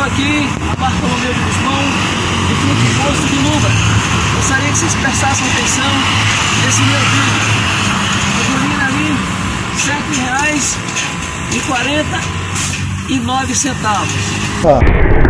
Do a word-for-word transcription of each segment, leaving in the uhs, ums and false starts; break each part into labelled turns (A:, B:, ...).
A: aqui a Bartolomeu de Guzmão, de frente ao posto de Lubra. Gostaria que vocês prestassem atenção nesse meu vídeo. Gasolina ali, sete reais e quarenta e nove centavos.
B: Ah.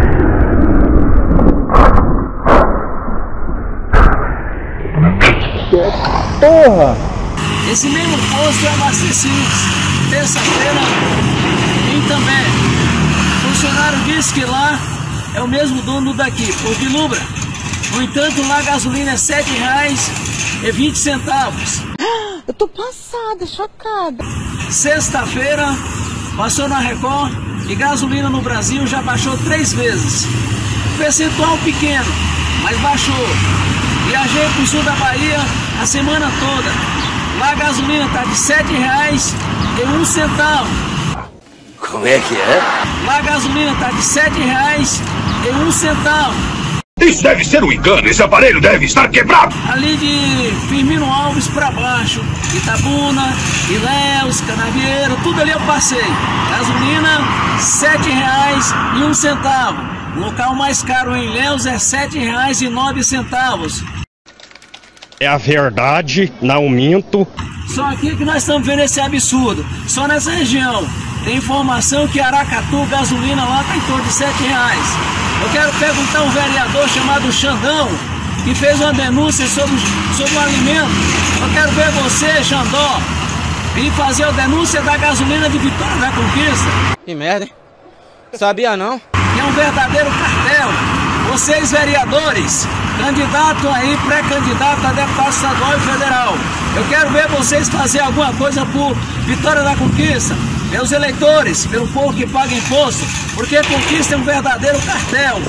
B: Porra!
A: Esse mesmo posto é abastecido terça-feira em Itambé. O funcionário disse que lá é o mesmo dono daqui, por de Lubra. No entanto, lá a gasolina é sete reais e vinte centavos.
C: Eu tô passada, chocada.
A: Sexta-feira passou na Record e gasolina no Brasil já baixou três vezes. Percentual pequeno, mas baixou. Viajei para o sul da Bahia a semana toda. Lá a gasolina está de sete reais e um centavo.
D: Como é que é?
A: Lá a gasolina está de sete reais e um centavo.
E: Isso deve ser um engano, esse aparelho deve estar quebrado.
A: Ali de Firmino Alves para baixo, Itabuna, Ilhéus, Canavieiro, tudo ali eu passei. Gasolina, sete reais e um centavo. O local mais caro em Ilhéus é sete reais e nove centavos.
B: É a verdade, não minto.
A: Só aqui que nós estamos vendo esse absurdo. Só nessa região. Tem informação que Aracatu, gasolina lá está em torno de sete reais. Eu quero perguntar a um vereador chamado Xandão, que fez uma denúncia sobre, sobre o alimento. Eu quero ver você, Xandó, vir fazer a denúncia da gasolina de Vitória da Conquista.
F: Que merda, hein? Sabia não?
A: Que é um verdadeiro cartel. Vocês, vereadores, candidato aí, pré-candidato a deputado estadual e federal, eu quero ver vocês fazer alguma coisa por Vitória da Conquista, pelos eleitores, pelo povo que paga imposto, porque a Conquista é um verdadeiro cartel.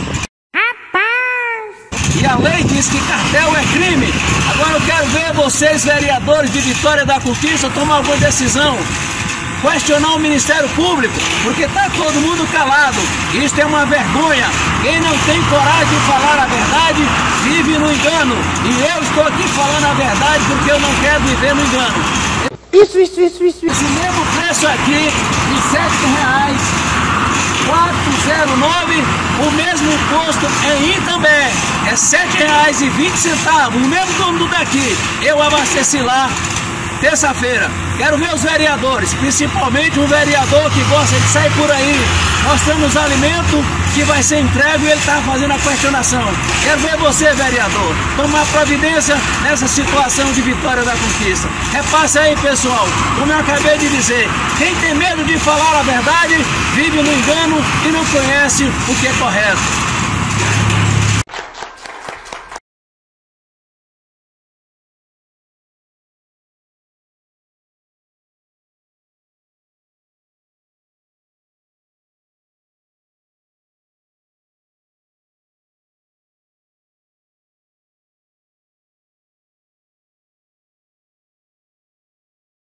A: E a lei diz que cartel é crime. Agora eu quero ver vocês, vereadores de Vitória da Conquista, tomar alguma decisão. Questionar o Ministério Público, porque está todo mundo calado. Isto é uma vergonha. Quem não tem coragem de falar a verdade, vive no engano. E eu estou aqui falando a verdade porque eu não quero viver no engano.
C: Isso, isso, isso, isso.
A: Esse mesmo preço aqui, de sete reais quatrocentos e nove, o mesmo posto em Itambé é sete reais e vinte centavos, o mesmo dono daqui. Eu abasteci lá terça-feira. Quero ver os vereadores, principalmente um vereador que gosta de sair por aí mostrando os alimentos que vai ser entregue e ele está fazendo a questionação. Quero ver você, vereador, tomar providência nessa situação de Vitória da Conquista. Repasse aí, pessoal, como eu acabei de dizer, quem tem medo de falar a verdade, vive no engano e não conhece o que é correto.